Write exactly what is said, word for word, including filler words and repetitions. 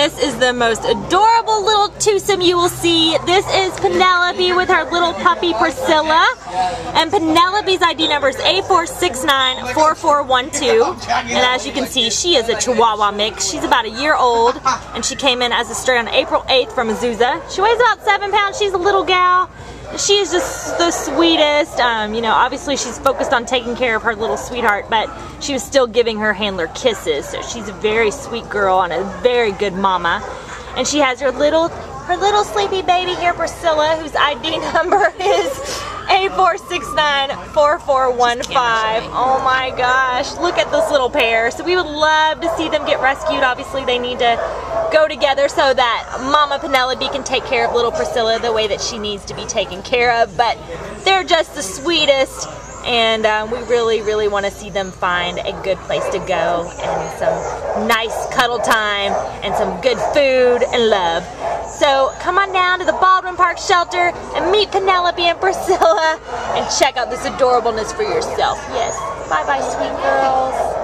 This is the most adorable little twosome you will see. This is Penelope with her little puppy Priscilla. And Penelope's I D number is A four six nine four four one two. And as you can see, she is a Chihuahua mix. She's about a year old, and she came in as a stray on April eighth from Azusa. She weighs about seven pounds. She's a little gal. She is just the sweetest. Um, you know, obviously she's focused on taking care of her little sweetheart, but she was still giving her handler kisses. So she's a very sweet girl and a very good mama. And she has her little, her little sleepy baby here, Priscilla, whose I D number is A four six nine four four one five. Oh my gosh, look at this little pair. So we would love to see them get rescued. Obviously they need to go together so that Mama Penelope can take care of little Priscilla the way that she needs to be taken care of. But they're just the sweetest, and um, we really, really want to see them find a good place to go and some nice cuddle time and some good food and love. So come on down to the Baldwin Park shelter and meet Penelope and Priscilla and check out this adorableness for yourself. Yes. Bye-bye, sweet girls.